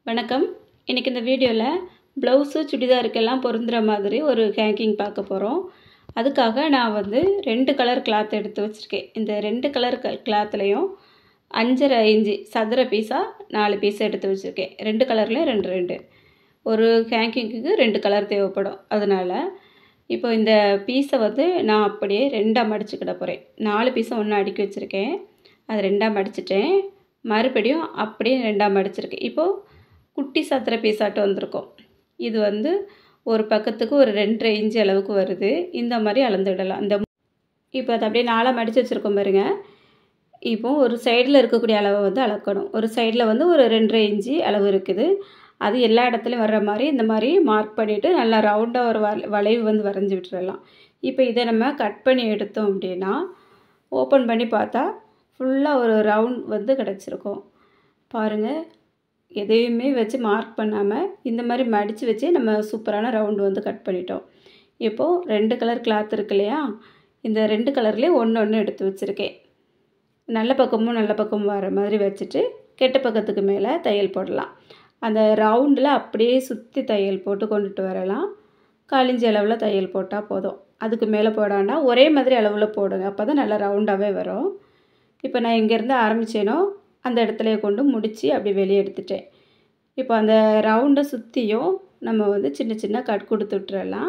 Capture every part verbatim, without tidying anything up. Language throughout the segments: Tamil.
வணக்கம். இன்னைக்கு இந்த வீடியோவில் ப்ளவுஸு சுடிதாருக்கெல்லாம் பொருந்துகிற மாதிரி ஒரு ஹேங்கிங் பார்க்க போகிறோம். அதுக்காக நான் வந்து ரெண்டு கலர் கிளாத் எடுத்து வச்சுருக்கேன். இந்த ரெண்டு கலர் க கிளாத்லேயும் அஞ்சரை இன்ச்சு சதுர பீஸாக நாலு பீஸ் எடுத்து வச்சுருக்கேன். ரெண்டு கலர்லேயும் ரெண்டு ரெண்டு ஒரு ஹேங்கிங்க்கு ரெண்டு கலர் தேவைப்படும். அதனால் இப்போ இந்த பீஸை வந்து நான் அப்படியே ரெண்டாக மடிச்சுக்கிட போகிறேன். நாலு பீஸை ஒன்று அடுக்கி வச்சுருக்கேன். அது ரெண்டாக மடிச்சிட்டேன். மறுபடியும் அப்படியே ரெண்டாக மடிச்சிருக்கேன். இப்போது குட்டி சத்திர பீஸாட்டு வந்திருக்கும். இது வந்து ஒரு பக்கத்துக்கு ஒரு ரெண்டரை இன்ச்சு அளவுக்கு வருது. இந்த மாதிரி அளந்துடலாம். இந்த இப்போ அதை அப்படியே நாலாக மடித்து வச்சுருக்கோம் பாருங்க. இப்போது ஒரு சைடில் இருக்கக்கூடிய அளவை வந்து அளக்கணும். ஒரு சைடில் வந்து ஒரு ரெண்டரை இன்ச்சு அளவு இருக்குது. அது எல்லா இடத்துலையும் வர்ற மாதிரி இந்த மாதிரி மார்க் பண்ணிவிட்டு நல்லா ரவுண்டாக ஒரு வ வளைவு வந்து வரைஞ்சி விட்டுறலாம். இப்போ இதை நம்ம கட் பண்ணி எடுத்தோம் அப்படின்னா ஓப்பன் பண்ணி பார்த்தா ஃபுல்லாக ஒரு ரவுண்ட் வந்து கிடச்சிருக்கும். பாருங்கள், எதையுமே வச்சு மார்க் பண்ணாமல் இந்த மாதிரி மடித்து வச்சு நம்ம சூப்பரான ரவுண்டு வந்து கட் பண்ணிட்டோம். இப்போது ரெண்டு கலர் கிளாத் இருக்கு இல்லையா, இந்த ரெண்டு கலர்லேயே ஒன்று ஒன்று எடுத்து வச்சுருக்கேன். நல்ல பக்கமும் நல்ல பக்கமும் வர மாதிரி வச்சுட்டு கெட்ட பக்கத்துக்கு மேலே தையல் போடலாம். அந்த ரவுண்டில் அப்படியே சுற்றி தையல் போட்டு கொண்டுட்டு வரலாம். காலிஞ்சி அளவில் தையல் போட்டால் போதும். அதுக்கு மேலே போடாண்டா ஒரே மாதிரி அளவில் போடுங்க. அப்போ தான் நல்லா ரவுண்டாகவே வரும். இப்போ நான் எங்கேருந்து ஆரம்பித்தேனோ அந்த இடத்துலையே கொண்டு முடித்து அப்படி வெளியே எடுத்துட்டேன். இப்போ அந்த ரவுண்டை சுற்றியும் நம்ம வந்து சின்ன சின்ன கட் கொடுத்து விட்டுறலாம்.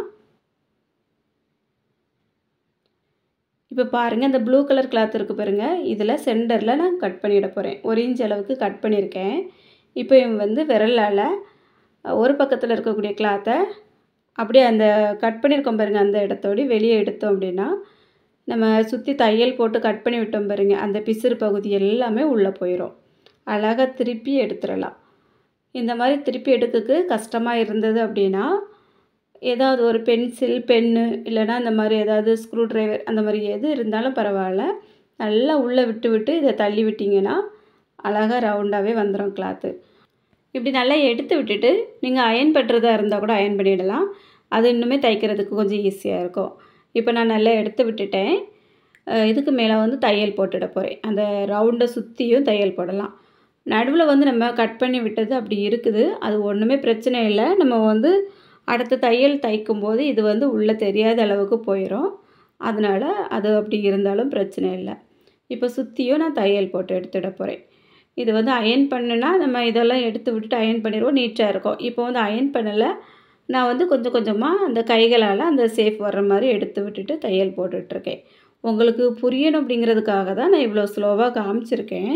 இப்போ பாருங்கள், இந்த ப்ளூ கலர் கிளாத் இருக்குது பாருங்கள். இதில் சென்டரில் நான் கட் பண்ணிட போகிறேன். ஒரு இன்ச் அளவுக்கு கட் பண்ணியிருக்கேன். இப்போ இவன் வந்து விரலால் ஒரு பக்கத்தில் இருக்கக்கூடிய கிளாத்தை அப்படியே அந்த கட் பண்ணியிருக்கோம் பாருங்கள், அந்த இடத்தோடு வெளியே எடுத்தோம் அப்படின்னா நம்ம சுற்றி தையல் போட்டு கட் பண்ணி விட்டோம் பாருங்கள், அந்த பிசுறு பகுதி எல்லாமே உள்ளே போயிடும். அழகாக திருப்பி எடுத்துடலாம். இந்த மாதிரி திருப்பி எடுக்கிறதுக்கு கஷ்டமாக இருந்தது அப்படின்னா ஏதாவது ஒரு பென்சில் பென்னு இல்லைனா இந்த மாதிரி ஏதாவது ஸ்க்ரூ ட்ரைவர் அந்த மாதிரி எது இருந்தாலும் பரவாயில்ல, நல்லா உள்ளே விட்டு விட்டு இதை தள்ளி விட்டிங்கன்னா அழகாக ரவுண்டாகவே வந்துடும் கிளாத்து. இப்படி நல்லா எடுத்து விட்டுட்டு நீங்கள் அயன் பண்ணுறதா இருந்தால் கூட அயன் பண்ணிடலாம். அது இன்னுமே தைக்கிறதுக்கு கொஞ்சம் ஈஸியாக இருக்கும். இப்போ நான் நல்லா எடுத்து விட்டுட்டேன். இதுக்கு மேலே வந்து தையல் போட்டுட போகிறேன். அந்த ரவுண்டை சுற்றியும் தையல் போடலாம். நடுவில் வந்து நம்ம கட் பண்ணி விட்டது அப்படி இருக்குது. அது ஒன்றுமே பிரச்சனை இல்லை. நம்ம வந்து அடுத்த தையல் தைக்கும்போது இது வந்து உள்ளே தெரியாத அளவுக்கு போயிடும். அதனால் அது அப்படி இருந்தாலும் பிரச்சனை இல்லை. இப்போ சுற்றியும் நான் தையல் போட்டு எடுத்துட போகிறேன். இது வந்து அயன் பண்ணுனா நம்ம இதெல்லாம் எடுத்து விட்டுட்டு அயன் பண்ணிடுவோம், நீட்டாக இருக்கும். இப்போ வந்து அயன் பண்ணலை. நான் வந்து கொஞ்சம் கொஞ்சமாக அந்த கைகளால் அந்த சேஃப் வர்ற மாதிரி எடுத்து விட்டுட்டு தையல் போட்டுட்ருக்கேன். உங்களுக்கு புரியணும் அப்படிங்கிறதுக்காக தான் நான் இவ்வளோ ஸ்லோவாக காமிச்சிருக்கேன்.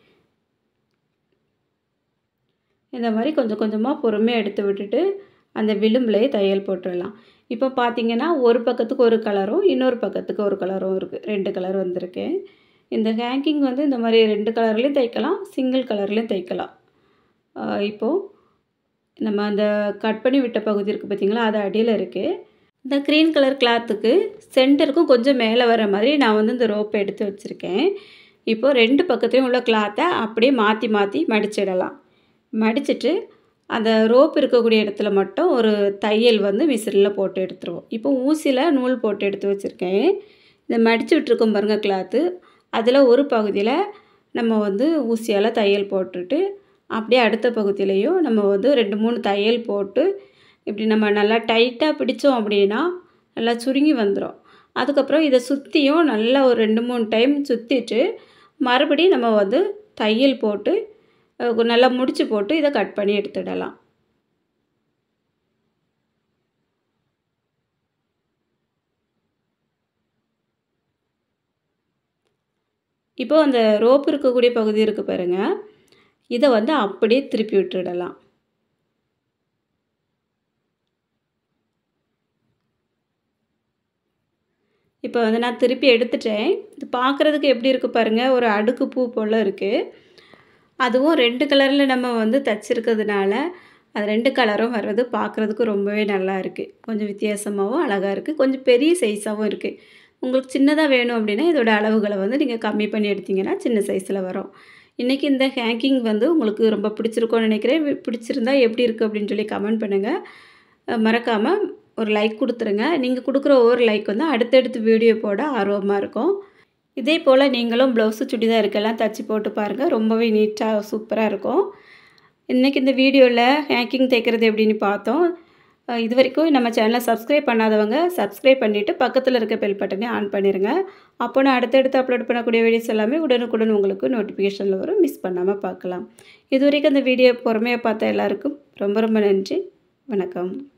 இந்த மாதிரி கொஞ்சம் கொஞ்சமாக பொறுமையாக எடுத்து விட்டுட்டு அந்த விளிம்புலேயே தையல் போட்டுடலாம். இப்போ பார்த்திங்கன்னா ஒரு பக்கத்துக்கு ஒரு கலரும் இன்னொரு பக்கத்துக்கு ஒரு கலரும் இருக்குது. ரெண்டு கலர் வந்திருக்கு. இந்த ஹேங்கிங் வந்து இந்த மாதிரி ரெண்டு கலர்லேயும் தைக்கலாம், சிங்கிள் கலர்லேயும் தைக்கலாம். இப்போது நம்ம அந்த கட் பண்ணி விட்ட பகுதி இருக்குது பார்த்திங்களா, அது அடியில் இருக்குது. இந்த க்ரீன் கலர் கிளாத்துக்கு சென்டருக்கும் கொஞ்சம் மேலே வர மாதிரி நான் வந்து இந்த ரோப்பை எடுத்து வச்சுருக்கேன். இப்போது ரெண்டு பக்கத்துலேயும் உள்ள கிளாத்தை அப்படியே மாற்றி மாற்றி மடிச்சிடலாம். மடிச்சுட்டு அந்த ரோப் இருக்கக்கூடிய இடத்துல மட்டும் ஒரு தையல் வந்து விசிறில் போட்டு எடுத்துருவோம். இப்போ ஊசியில் நூல் போட்டு எடுத்து வச்சுருக்கேன். இந்த மடித்து விட்டுருக்கோம் பாருங்கள் கிளாத்து, அதில் ஒரு பகுதியில் நம்ம வந்து ஊசியால் தையல் போட்டுட்டு அப்படியே அடுத்த பகுதியிலையும் நம்ம வந்து ரெண்டு மூணு தையல் போட்டு இப்படி நம்ம நல்லா டைட்டாக பிடித்தோம் அப்படின்னா நல்லா சுருங்கி வந்துடும். அதுக்கப்புறம் இதை சுற்றியும் நல்லா ஒரு ரெண்டு மூணு டைம் சுற்றிட்டு மறுபடியும் நம்ம வந்து தையல் போட்டு நல்லா முடிச்சு போட்டு இதை கட் பண்ணி எடுத்துடலாம். இப்போது அந்த ரோப் இருக்கக்கூடிய பகுதி இருக்குது பாருங்கள், இதை வந்து அப்படியே திருப்பி விட்டுடலாம். இப்போ வந்து நான் திருப்பி எடுத்துட்டேன். இது பார்க்குறதுக்கு எப்படி இருக்குது பாருங்கள், ஒரு அடுக்கு பூ போல் இருக்குது. அதுவும் ரெண்டு கலரில் நம்ம வந்து தைச்சிருக்கிறதுனால அது ரெண்டு கலரும் வர்றது பார்க்குறதுக்கு ரொம்பவே நல்லா இருக்குது. கொஞ்சம் வித்தியாசமாகவும் அழகாக இருக்குது. கொஞ்சம் பெரிய சைஸாகவும் இருக்குது. உங்களுக்கு சின்னதாக வேணும் அப்படின்னா இதோட அளவுகளை வந்து நீங்கள் கம்மி பண்ணி எடுத்திங்கன்னா சின்ன சைஸில் வரும். இன்றைக்கி இந்த ஹேங்கிங் வந்து உங்களுக்கு ரொம்ப பிடிச்சிருக்கோன்னு நினைக்கிறேன். பிடிச்சிருந்தா எப்படி இருக்குது அப்படின்னு சொல்லி கமெண்ட் பண்ணுங்கள். மறக்காமல் ஒரு லைக் கொடுத்துருங்க. நீங்கள் கொடுக்குற ஒவ்வொரு லைக் வந்து அடுத்தடுத்து வீடியோ போட ஆர்வமாக இருக்கும். இதே போல் நீங்களும் ப்ளவுஸு சுடிதாருக்கெல்லாம் தச்சு போட்டு பாருங்கள். ரொம்பவே நீட்டாக சூப்பராக இருக்கும். இன்றைக்கி இந்த வீடியோவில் ஹேங்கிங் தைக்கிறது எப்படின்னு பார்த்தோம். இது வரைக்கும் நம்ம சேனலை சப்ஸ்கிரைப் பண்ணாதவங்க சப்ஸ்கிரைப் பண்ணிவிட்டு பக்கத்தில் இருக்க பெல் பட்டனை ஆன் பண்ணிடுங்க. அப்போ நான் அடுத்தடுத்து அப்லோட் பண்ணக்கூடிய வீடியோஸ் எல்லாமே உடனுக்குடன் உங்களுக்கு நோட்டிஃபிகேஷனில் வரும். மிஸ் பண்ணாமல் பார்க்கலாம். இது வரைக்கும் இந்த வீடியோ பொறுமையாக பார்த்த எல்லாருக்கும் ரொம்ப ரொம்ப நன்றி. வணக்கம்.